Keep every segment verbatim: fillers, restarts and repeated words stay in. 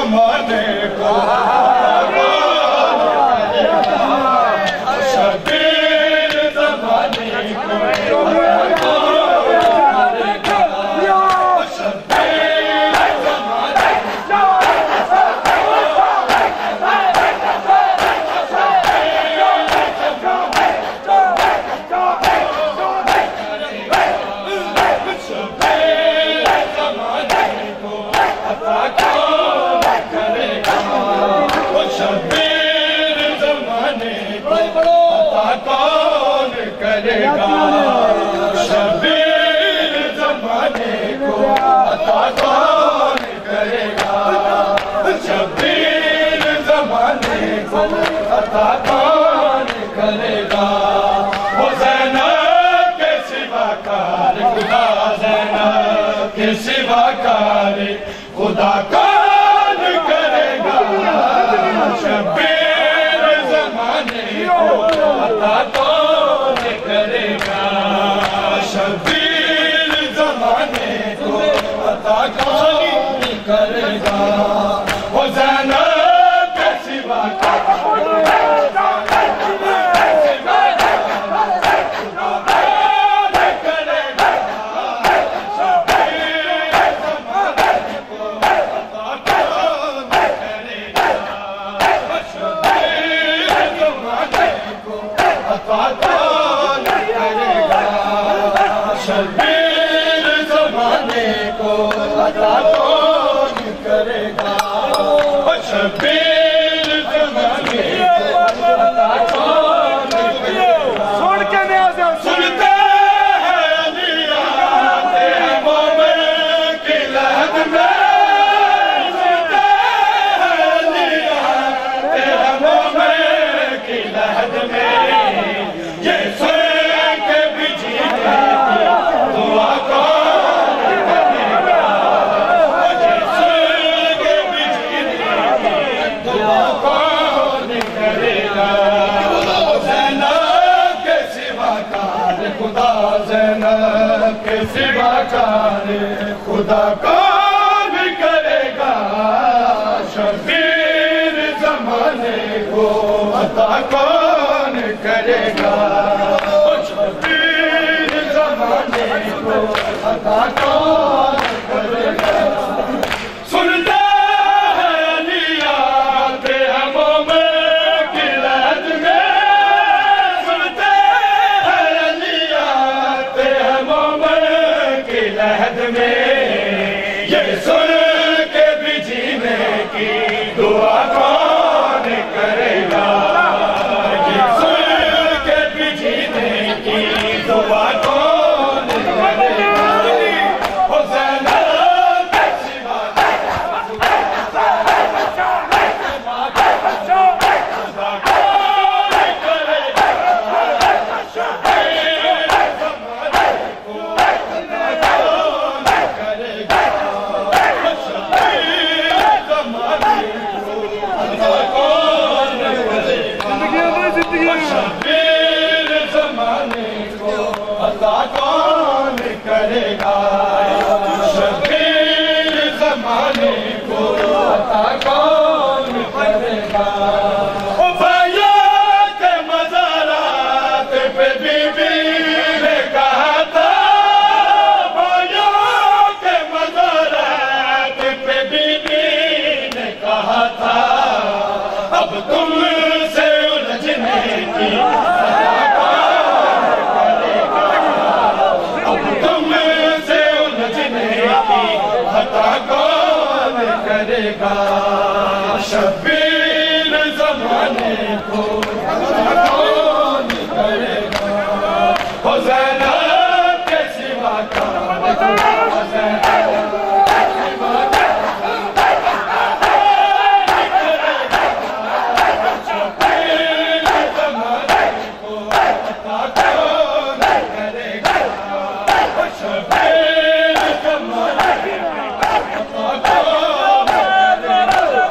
زمانے کو شبیر زمانے کو خدا کون کرے گا شبیر زمانے کو عطا کون کرے گا شبیر زمانے کو عطا کون کرے گا وہ زینب کے سوا خدا کون کرے گا شبیر زمانے کو عطا کون کرے گا شبیر زمانے کو عطا کون کرے گا سنتے ہیں علیات ہموں میں کی لہد میں سنتے ہیں علیات ہموں میں کی لہد میں یہ سن کے بھی جینے کی دعا کون کرے گا یہ سن کے بھی جینے کی دعا کون کرے گا وہ زینب کے سوا کرے گا شبیر زمانے کو عطا کون کرے گا او بھائیوں کے مزارات پہ بی بی نے کہا تھا بھائیوں کے مزارات پہ بی بی نے کہا تھا اب تم سے الجھنے کی عطا کون کرے گا شبیر زمانے کو عطا کون کرے گا وہ زینب کے سوا شبیر زمانے کو عطا کون کرے گا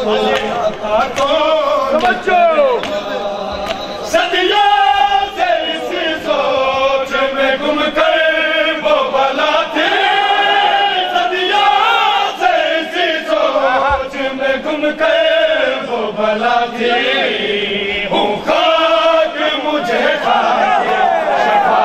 کو عطا کون صدیوں سے اسی سوچ میں گم کر وہ بلا تھی صدیوں سے اسی سوچ میں گم کر وہ بلا تھی ہوں خاک مجھے خاک شفا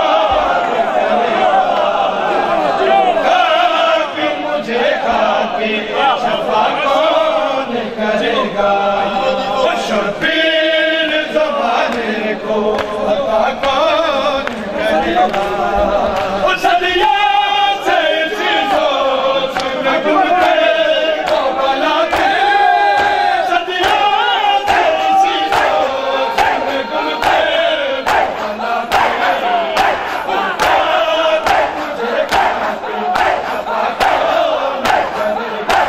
خاک مجھے خاک شفا کون کرے گا شبیر زمانے کو عطا کون کرے گا صدیوں سے اسی سوچ میں گم کر وہ بلا تھی صدیوں سے اسی سوچ میں گم کر وہ بلا تھی مجھے خاک شفا کون کرے گا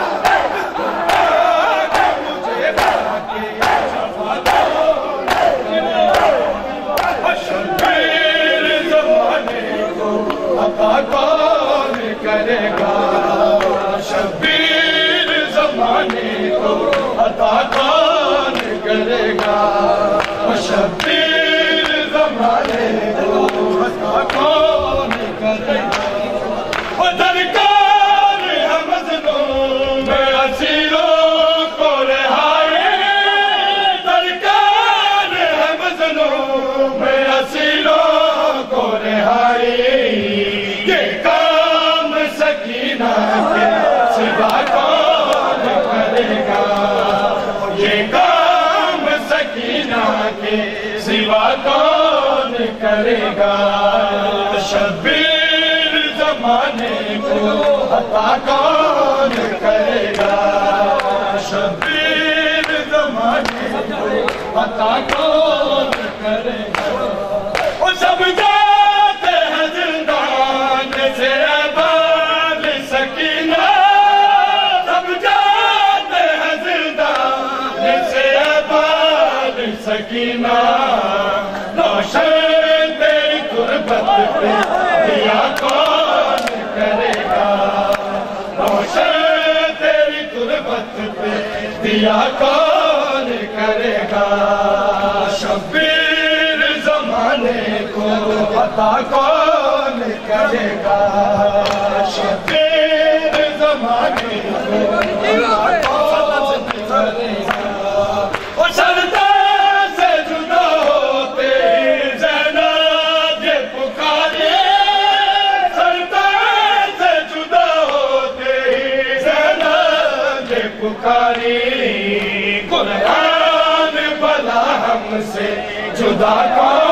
مجھے خاک شفا کون کرے گا شبیر زمانے کو عطا کون کرے گا شبیر زمانے کو عطا کون کرے گا شبیر زمانے کو عطا کون کرے گا وہ درکار ہے مظلوم اسیروں کو رہائی درکار ہے مظلوم اسیروں کو رہائی یہ کام سکینہ کے سوا کون کرے گا یہ کام سکینہ کے سوا کون کرے گا شبیر زمانے کو عطا کون کرے گا شبیر زمانے کو عطا کون کرے گا وہ سب جاتے ہیں زندان سے بال سکینہ سب جاتے ہیں زندان سے بال سکینہ روشن تیری تربت پہ دیا کون کرے گا روشن تیری تربت پہ دیا کون کرے گا شبیر زمانے کو عطا کون کرے گا شبیر زمانے کو عطا کون کرے گا وہ سردار سے جدا ہوتے ہی زینب یہ پکارے سردار سے جدا ہوتے ہی زینب یہ پکاری قرآن بھلا ہم سے جدا کون